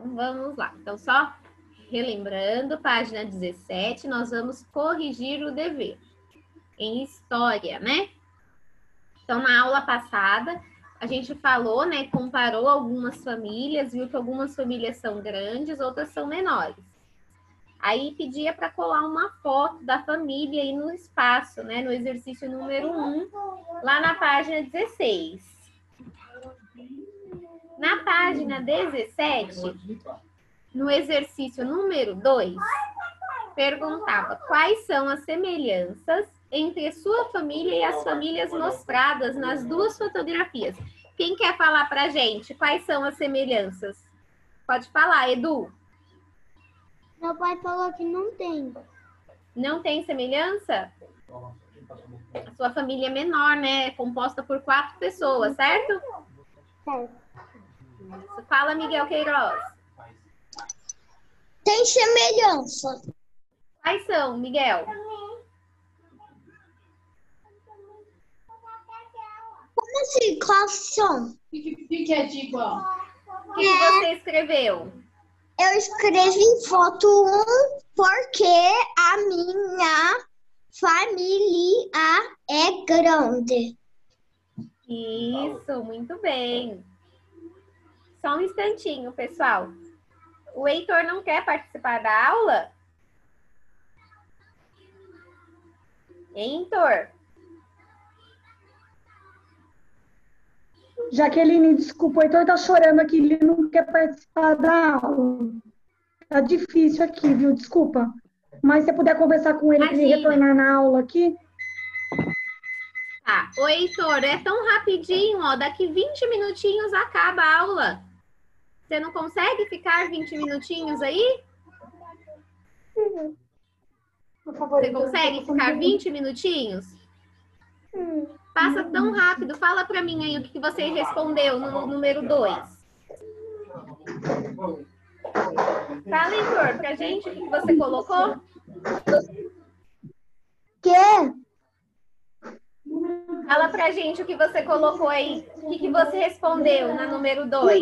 Então, vamos lá. Então, só relembrando, página 17, nós vamos corrigir o dever em história, né? Então, na aula passada, a gente falou, né? Comparou algumas famílias, viu que algumas famílias são grandes, outras são menores. Aí pedia para colar uma foto da família aí no espaço, né? No exercício número 1, lá na página 16. Na página 17, no exercício número 2, perguntava quais são as semelhanças entre a sua família e as famílias mostradas nas duas fotografias. Quem quer falar pra gente quais são as semelhanças? Pode falar, Edu. Meu pai falou que não tem. Não tem semelhança? A sua família é menor, né? É composta por 4 pessoas, certo? Certo. Fala, Miguel Queiroz. Tem semelhança. Quais são, Miguel? Como assim? Quais são? Fique é de igual. O que você escreveu? Eu escrevi foto 1 porque a minha família é grande. Isso, muito bem. Só um instantinho, pessoal. O Heitor não quer participar da aula? Heitor? Jaqueline, desculpa, o Heitor tá chorando aqui, ele não quer participar da aula. Tá difícil aqui, viu? Desculpa. Mas se você puder conversar com ele, para ele retornar na aula aqui. Tá. Ô, Heitor, é tão rapidinho, ó. Daqui 20 minutinhos acaba a aula. Você não consegue ficar 20 minutinhos aí? Por favor, Você consegue ficar 20 minutinhos? Passa tão rápido. Fala pra mim aí o que você respondeu no número 2. Fala, Heitor, pra gente o que você colocou. Que? Fala pra gente o que você colocou aí. O que você respondeu na número 2?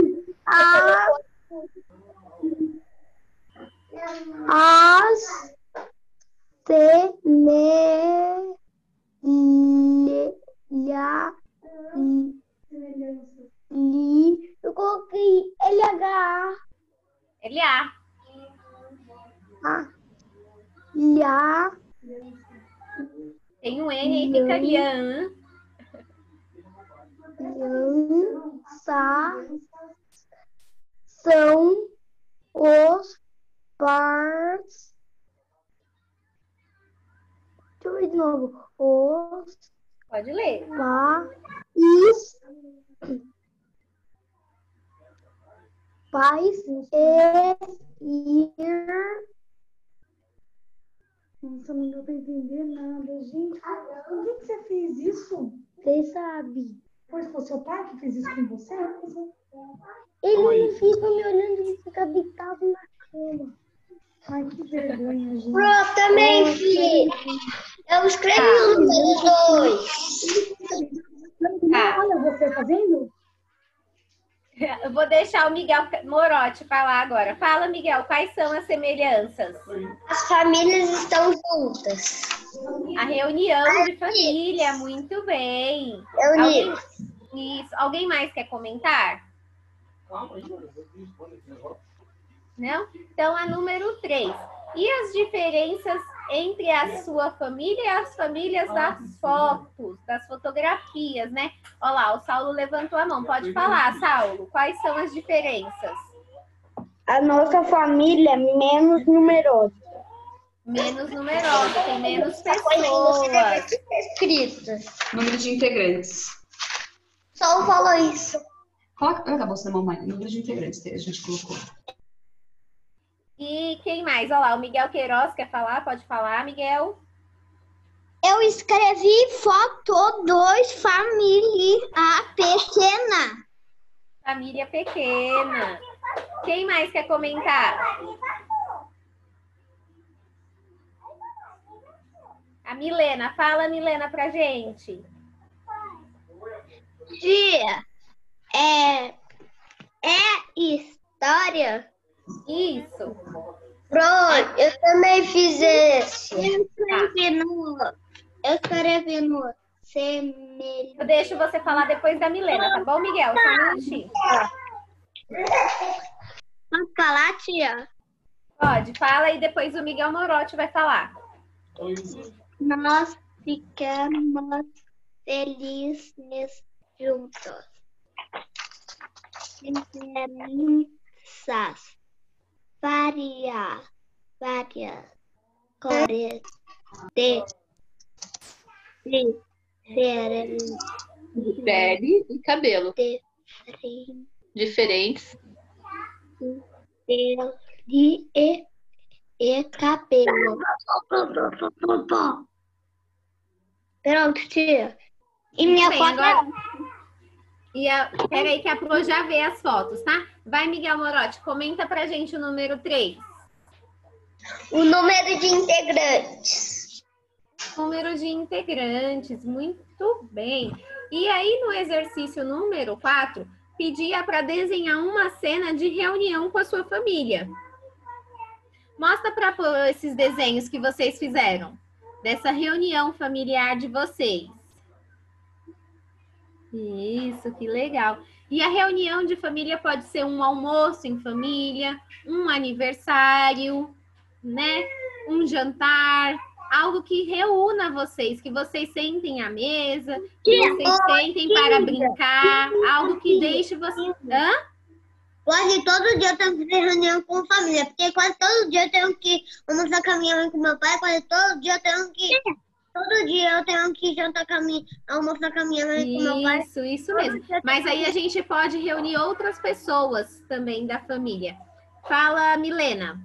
As eu coloquei LH. LA. Tem um N aí, fica Lian. São os pais. Deixa eu ver de novo. Os Pode ler. pais Nossa, não deu para entender nada, gente. Por que você fez isso? Você sabe. Foi seu pai que fez isso com você? Ele fica me olhando e fica deitado na cama. Ai, que vergonha, gente. Eu também, filho. Eu escrevi o número 2. Tá. Olha você fazendo. Eu vou deixar o Miguel Morotti falar agora. Fala, Miguel, quais são as semelhanças? As famílias estão juntas. A reunião de família, muito bem. Alguém mais quer comentar? Não? Então, a número 3. E as diferenças entre a sua família e as famílias das fotos, das fotografias, né? Olha lá, o Saulo levantou a mão. Pode falar, Saulo. Quais são as diferenças? A nossa família é menos numerosa. Menos numerosa, tem menos pessoas. Escritas. Número de integrantes. Só falou isso. Coloca a bolsa na mamãe. Número de integrantes que a gente colocou. E quem mais? Olha lá, o Miguel Queiroz quer falar? Pode falar, Miguel. Eu escrevi foto 2 família pequena. Família pequena. Quem mais quer comentar? A Milena. Fala, Milena, pra gente. Dia é história? Isso. Pronto, eu também fiz esse. Tá. Eu escrevi no semelhante. Eu deixo você falar depois da Milena, tá bom, Miguel? Só um minutinho. Posso falar, tia? Pode, fala e depois o Miguel Morotti vai falar. Nós ficamos felizes juntos. Imensas, várias cores de diferentes. Pele e cabelo. Diferentes. Pele e cabelo. Pronto, tia. E minha Bem, foto agora... Peraí que a Pro já vê as fotos, tá? Vai, Miguel Morotti, comenta pra gente o número 3. o número de integrantes. Número de integrantes, muito bem. E aí, no exercício número 4, pedia para desenhar uma cena de reunião com a sua família. Mostra para esses desenhos que vocês fizeram, dessa reunião familiar de vocês. Isso, que legal. E a reunião de família pode ser um almoço em família, um aniversário, né? Um jantar, algo que reúna vocês, que vocês sentem à mesa, que vocês sentem para brincar, algo que deixe vocês... Hã? Quase todo dia eu tenho que ter reunião com a família, porque quase todo dia eu tenho que almoçar com a minha mãe e com meu pai, quase todo dia eu tenho que... Todo dia eu tenho que jantar com a minha, almoçar com a minha mãe e com meu pai. Isso mesmo. Mas aí a gente pode reunir outras pessoas também da família. Fala, Milena.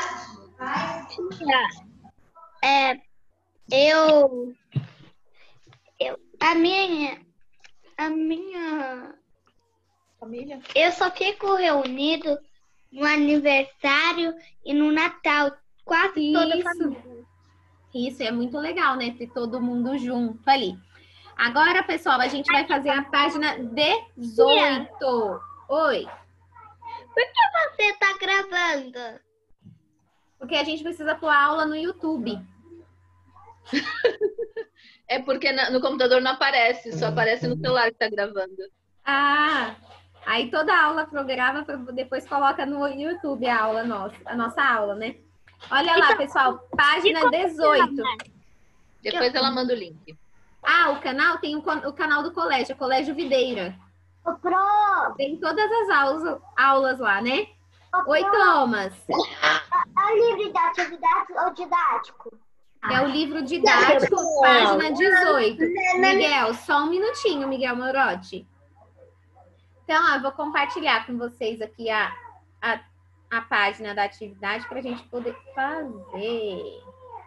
A minha Família. eu só fico reunido no aniversário e no Natal, quase toda a família. Isso é muito legal, né? Ter todo mundo junto ali. Agora, pessoal, a gente vai fazer a página 18. Oi. Você tá gravando? Porque a gente precisa pôr a aula no YouTube. É porque no computador não aparece, só aparece no celular que tá gravando. Ah, aí toda aula programa, depois coloca no YouTube a aula nossa, a nossa aula, né? Olha lá, pessoal, página 18. Depois ela manda o link. Ah, o canal tem o canal do colégio, Colégio Videira. Tem todas as aulas lá, né? Oi, Thomas. É o livro de atividade ou didático? É o livro didático, página 18. Miguel, só um minutinho, Miguel Morotti. Então, ó, eu vou compartilhar com vocês aqui a página da atividade para a gente poder fazer.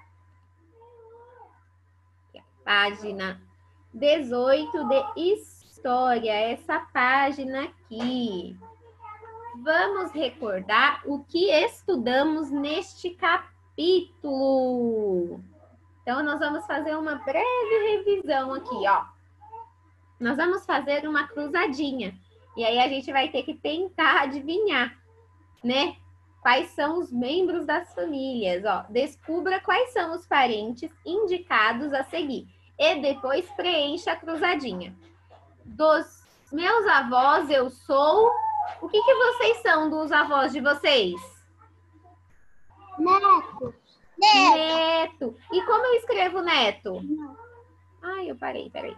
Página 18 de História, essa página aqui. Vamos recordar o que estudamos neste capítulo. Então, nós vamos fazer uma breve revisão aqui, ó. Nós vamos fazer uma cruzadinha. E aí, a gente vai ter que tentar adivinhar, né? Quais são os membros das famílias, ó. Descubra quais são os parentes indicados a seguir. E depois preencha a cruzadinha. Dos meus avós, eu sou... O que vocês são dos avós de vocês? Neto. E como eu escrevo neto? Ai, eu parei, peraí.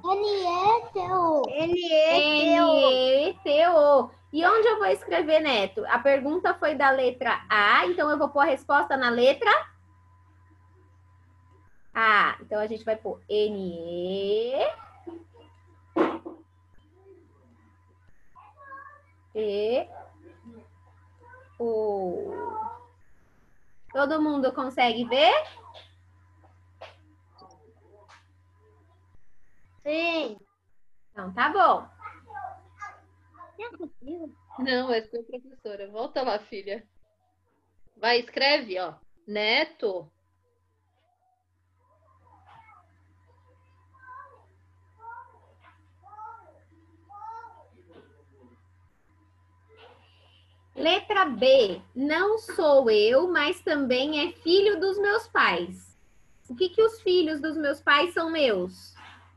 N-E-T-O. E onde eu vou escrever neto? A pergunta foi da letra A, então eu vou pôr a resposta na letra A. Então a gente vai pôr N-E-T-O. Todo mundo consegue ver? Sim. Então tá bom. Não, é sua professora. Volta lá, filha. Vai, escreve, ó. Neto. Letra B. Não sou eu, mas também é filho dos meus pais. O que que os filhos dos meus pais são meus?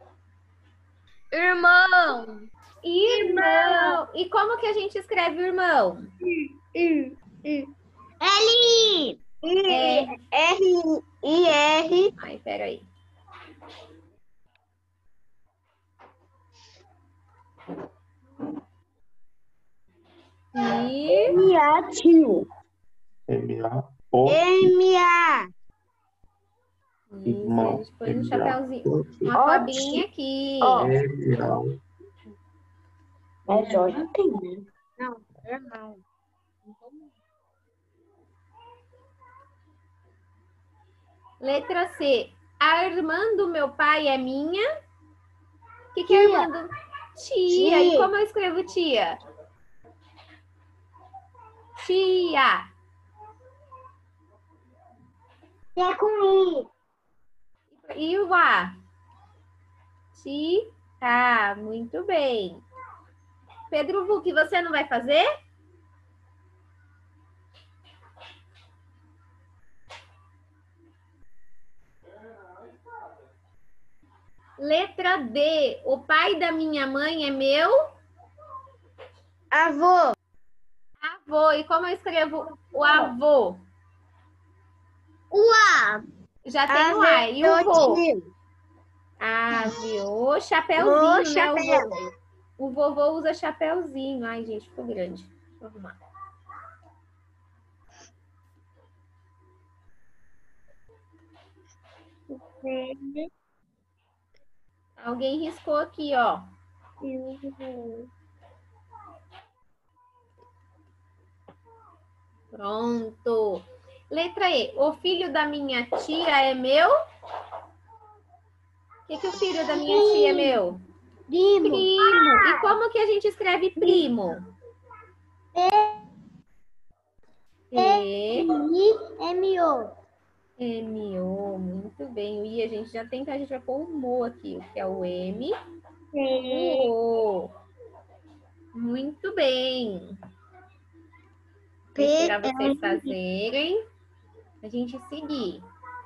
Irmão. Irmão. E como que a gente escreve irmão? L. É. R. Ai, peraí. E... M-A, tio. M-A-O. M-A. Isso, a gente põe um chapéuzinho. Uma Ótimo. cobrinha aqui. M-A. É Jorge, tem, né? Não, não. Letra C. A irmã do meu pai é minha. O que que é a irmã do... Tia. E como eu escrevo tia? Tia. É com I. E o A? Tia. Muito bem. Pedro Vuc, você não vai fazer? Letra D. O pai da minha mãe é meu Avô. avô. E como eu escrevo o avô? O A. Já tem o A. E o vô? Tio. Ave, o chapéuzinho, O né? chapéu. O vovô usa chapéuzinho. Ai, gente, ficou grande. Vou arrumar. Alguém riscou aqui, ó. Pronto. Letra E. O filho da minha tia é meu? O que o filho da minha tia é meu? Primo. Primo. E como que a gente escreve primo? M-O. M-O. Muito bem. O I a gente já tem, então a gente vai pôr o MO aqui, que é o M. O. Muito bem. Vou esperar vocês fazerem. A gente seguir.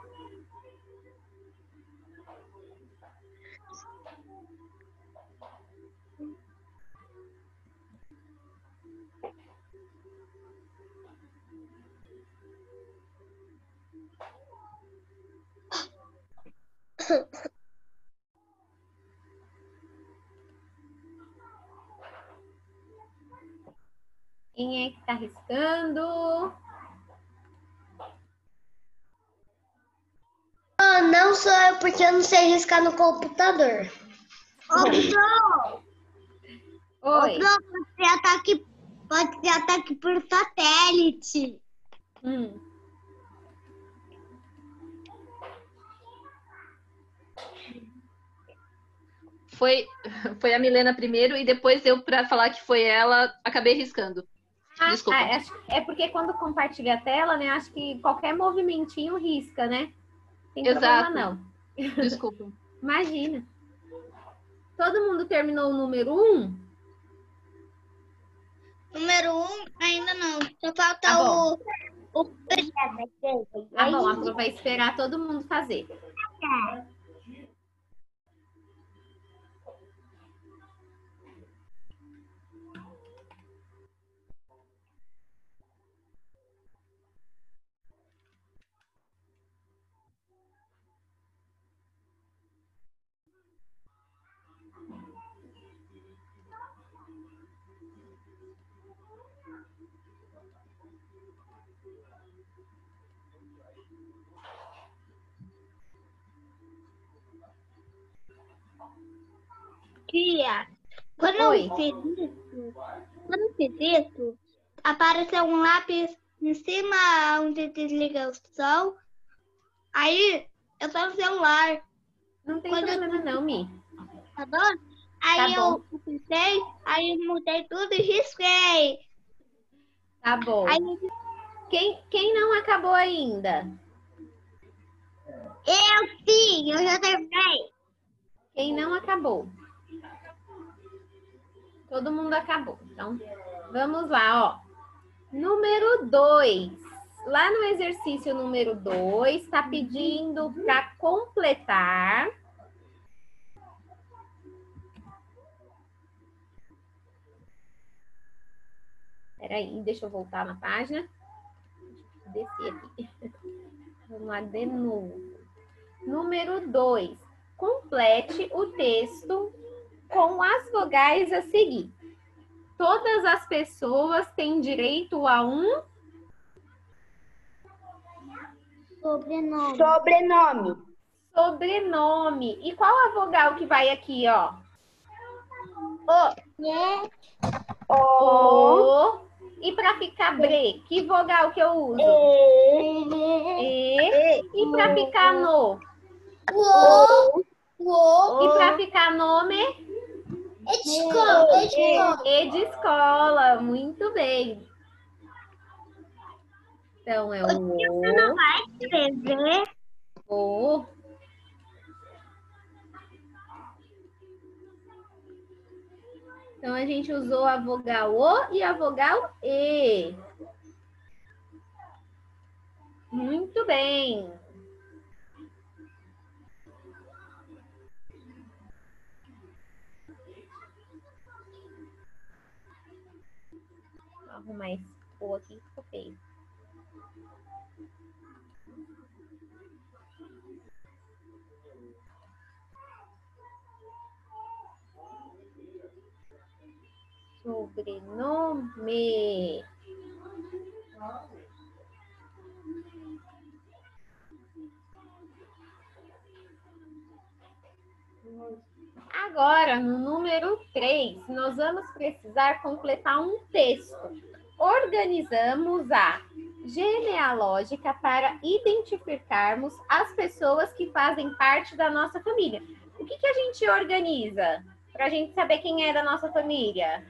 Quem é que tá riscando? Não sou eu, porque eu não sei riscar no computador. Oi. Pode ser ataque por satélite. Hum. Foi a Milena primeiro e depois eu, para falar que foi ela, acabei riscando. Desculpa. É porque quando compartilha a tela, né? Acho que qualquer movimentinho risca, né? Tem Exato. problema não. Desculpa. Imagina. Todo mundo terminou o número 1? Número 1, ainda não. Só falta Tá bom. o... Tá bom, a Pro vai esperar todo mundo fazer. Tia, quando Oi. eu fiz isso, apareceu um lápis em cima onde desliga o som. Aí, eu tô no celular, Não tem Quando eu problema não, Mi. tá bom? Aí Tá bom. eu pintei, aí eu mudei tudo e risquei. Tá bom. Aí Quem não acabou ainda? sim, eu já terminei. Quem não acabou? Todo mundo acabou. Então, vamos lá, ó. Número 2. Lá no exercício número 2, está pedindo para completar. Espera aí, deixa eu voltar na página. Descer aqui. Vamos lá de novo. Número 2. Complete o texto com as vogais a seguir. Todas as pessoas têm direito a um sobrenome. E qual a vogal que vai aqui, ó? O. E para ficar bre, que vogal que eu uso? E. E para ficar no? E para ficar nome? E de escola. Muito bem. Então, é o Você não vai escrever? O. Então, a gente usou a vogal O e a vogal E. Muito bem. Vou arrumar esse O aqui que ficou feio. Sobrenome. Agora, no número 3, nós vamos precisar completar um texto. Organizamos a genealógica para identificarmos as pessoas que fazem parte da nossa família. O que a gente organiza para a gente saber quem é da nossa família?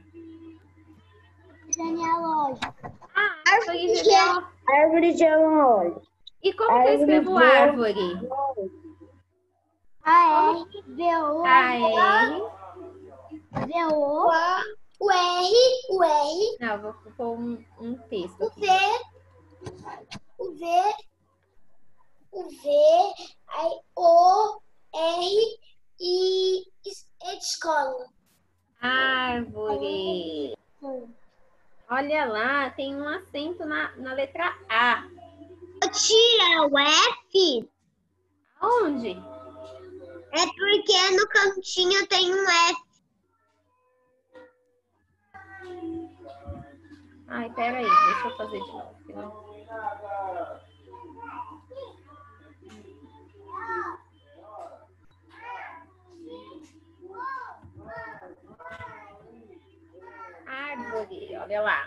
Genealógica. Árvore genealógica. E como que eu escrevo árvore? A-R-V-O. O R. Não, vou pôr um texto aqui. O V, aí O, R e de escola. Árvore. Olha lá, tem um acento na letra A. Tia, o F Onde? é porque no cantinho tem um F. Ai, peraí, deixa eu fazer de novo. Senão... Árvore, olha lá.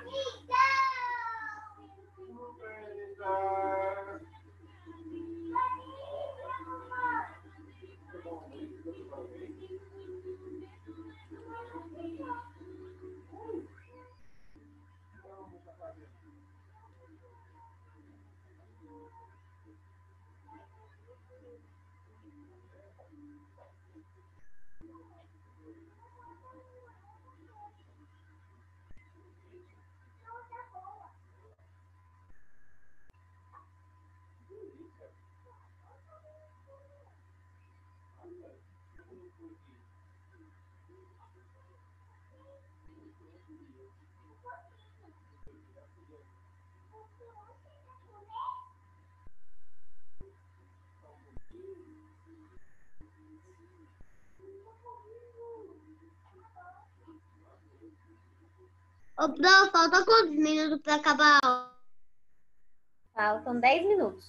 Ô, Pro, falta quantos minutos para acabar a aula? Faltam 10 minutos.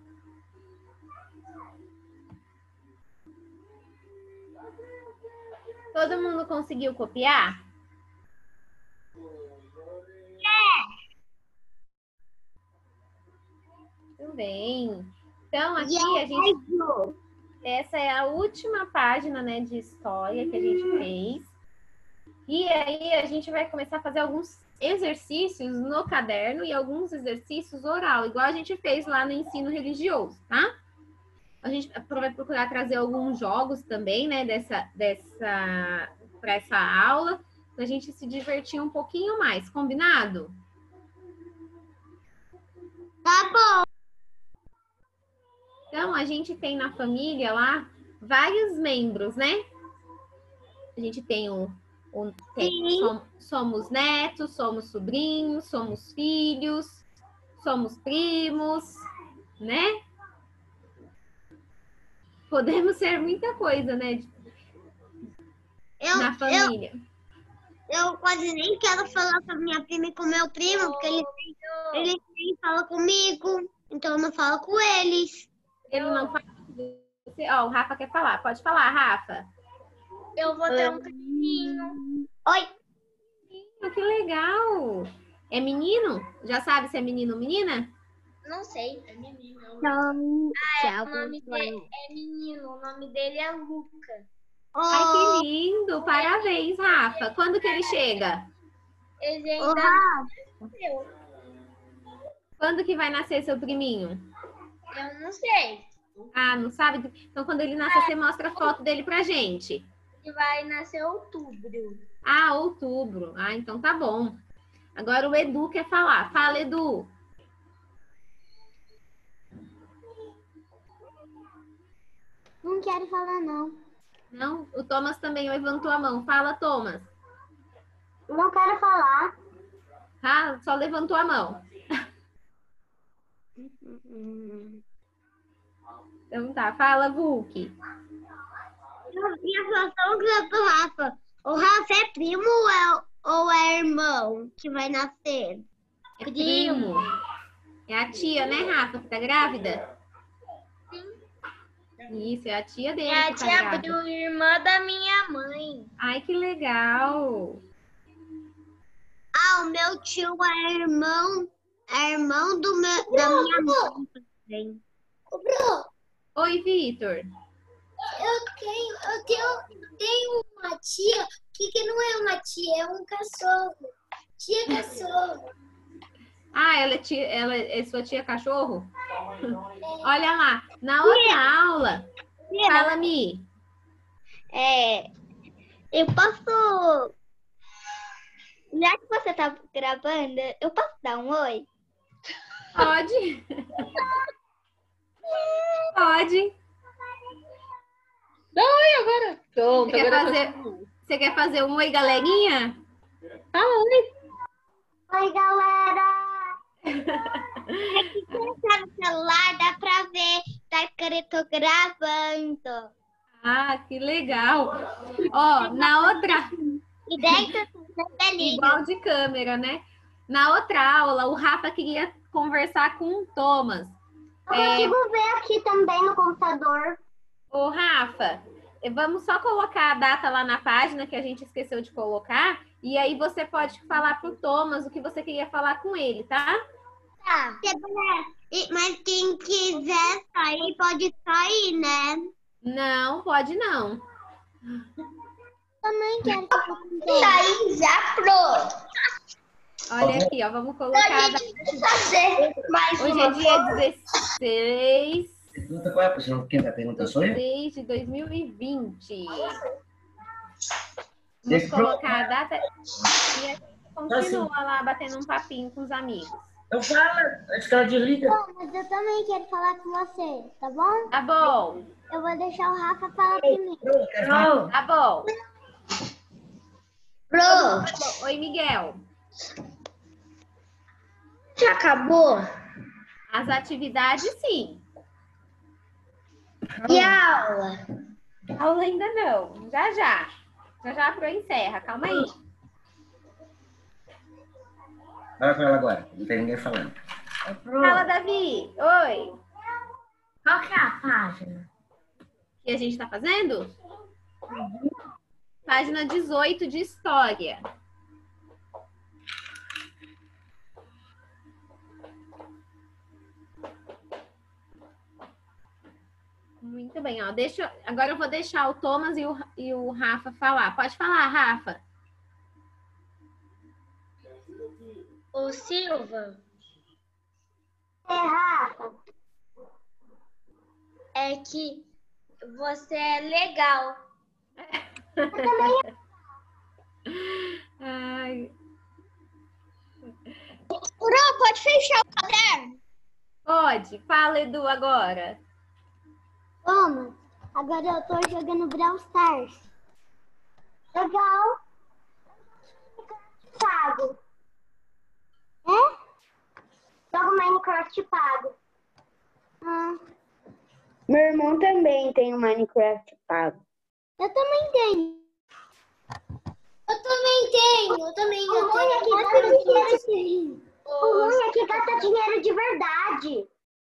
Todo mundo conseguiu copiar? Tudo bem. Então, aqui a gente... Essa é a última página, né, de história que a gente fez. E aí a gente vai começar a fazer alguns exercícios no caderno e alguns exercícios oral, igual a gente fez lá no ensino religioso, tá? A gente vai procurar trazer alguns jogos também, né, para essa aula, para a gente se divertir um pouquinho mais, combinado? a gente tem na família lá vários membros, né? A gente tem somos netos, somos sobrinhos, somos filhos, somos primos, né? Podemos ser muita coisa, né? Na família. Eu quase nem quero falar com a minha prima e com o meu primo, porque eles nem falam comigo, então eu não falo com eles. Ele não fala com você. Ó, o Rafa quer falar. Pode falar, Rafa. Eu vou ter um cachorrinho. Oi. Que legal. É menino? Já sabe se é menino ou menina? Não sei. É menino. O nome dele é menino. O nome dele é Luca. Ai, que lindo. Parabéns, Rafa. Quando que ele chega? Ele ainda não nasceu. Quando que vai nascer seu priminho? Eu não sei. Ah, não sabe? Então, quando ele nascer, você mostra a foto dele pra gente. Ele vai nascer em outubro. Ah, outubro. Ah, então tá bom. Agora o Edu quer falar. Fala, Edu. Não quero falar, não. Não? O Thomas também levantou a mão. Fala, Thomas. Não quero falar. Ah, só levantou a mão. Então tá. Fala, Vulk. Minha situação que do Rafa. O Rafa é primo ou é irmão que vai nascer? É primo. É a tia, né, Rafa, que tá grávida? Isso, é a tia dele. É a que tá tia grávida. Bruna, irmã da minha mãe. Ai, que legal. Ah, o meu tio é irmão da minha mãe também. Oi, Vitor. Eu tenho uma tia que não é uma tia, é um cachorro. Tia cachorro. Ah, ela é sua tia cachorro? Olha lá, na outra aula. Fala, Mi. Eu posso... Já que você tá gravando, eu posso dar um oi? Pode. Pode. Dá oi agora. Pronto, Você quer fazer um oi, galerinha? Fala oi. Oi, galera! É que colocar no celular, dá pra ver, tá escrito gravando. Ah, que legal. Ó, na outra... E dentro você liga. Igual de câmera, né? Na outra aula, o Rafa queria conversar com o Thomas. Eu consigo ver aqui também no computador. Ô, Rafa, vamos só colocar a data lá na página que a gente esqueceu de colocar. E aí você pode falar pro Thomas o que você queria falar com ele, tá? Tá. Mas quem quiser sair, pode sair, né? Não, pode não. Também quero sair já, pronto. Olha aqui, ó, vamos colocar a data. Fazer mais Hoje é dia 16 Pergunta qual é a pessoa? Quem vai perguntar sou eu? 16 de 2020. Vamos colocar a data e a gente continua lá batendo um papinho com os amigos. Eu falo, a escola desliga. Bom, mas eu também quero falar com você, tá bom? Tá bom, Eu vou deixar o Rafa falar primeiro. tá bom. Pro, Oi, Miguel. já acabou? As atividades, sim. E a aula? Aula ainda não. Já já. Já já pro encerra. Calma aí. Fala com ela agora, não tem ninguém falando. Fala, Davi. Oi. Qual que é a página? O que a gente tá fazendo? Página 18 de História. Muito bem, ó. Agora eu vou deixar o Thomas e o Rafa falar. Pode falar, Rafa. Ô, Silva, Rafa. é que você é legal. Ai, Pro, pode fechar o caderno? pode. Fala, Edu, agora. Toma, agora eu tô jogando Brawl Stars. Legal. Pago. É? Jogo Minecraft pago. Meu irmão também tem o Minecraft pago. Eu também tenho. Eu também tenho. O ruim é que gasta dinheiro de verdade.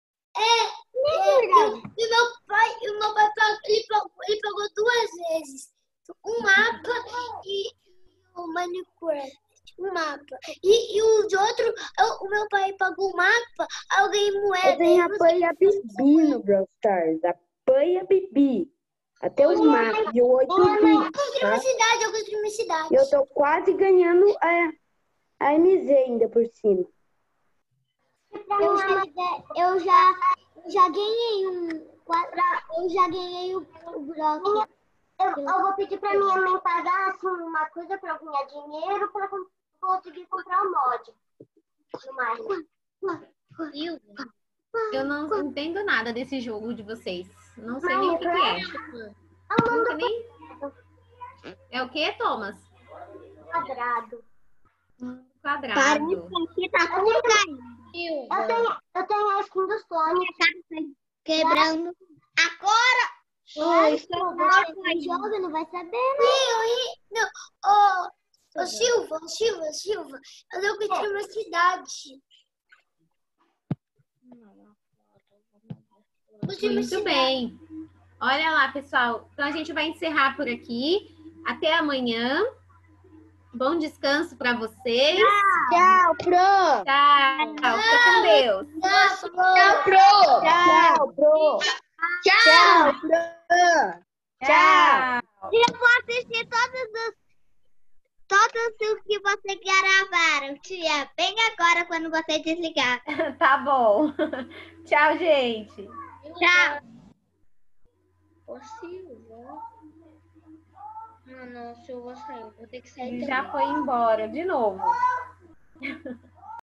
E meu pai ele pagou 2 vezes. Um mapa e o Minecraft. Um mapa. E o de outro, o meu pai pagou o mapa, aí eu ganhei moeda. Eu tenho apanha Bibi no Brawl Stars. Apanha Bibi. Até o mapa de 8 bits. Eu construí minha cidade. Eu tô quase ganhando a MZ ainda por cima. Eu já ganhei eu já ganhei o bloco. Eu vou pedir pra minha mãe pagar assim, uma coisa pra eu ganhar dinheiro pra conseguir comprar o mod. Eu não entendo nada desse jogo de vocês. Não sei nem o que é. Nunca nem... É o que, Thomas? Quadrado. Quadrado. Aqui tá tudo caindo. Eu tenho a skin do Sonic. Quebrando. Agora! Você joga, não vai saber, né? Ô, Silva, eu não construí uma cidade. Muito bem. Olha lá, pessoal. Então a gente vai encerrar por aqui. Até amanhã. Bom descanso para vocês. Tchau, Pro! Tchau. Fica com Deus. Tchau, Pro! Tchau, Pro! Tchau, Pro! Tchau! Eu vou assistir todos os que você gravaram, tia. Bem agora, quando você desligar. Tá bom. Tchau, gente. Tchau. Ô, Silva. Não, Silva saiu. Vou ter que sair Ele também. já foi embora de novo.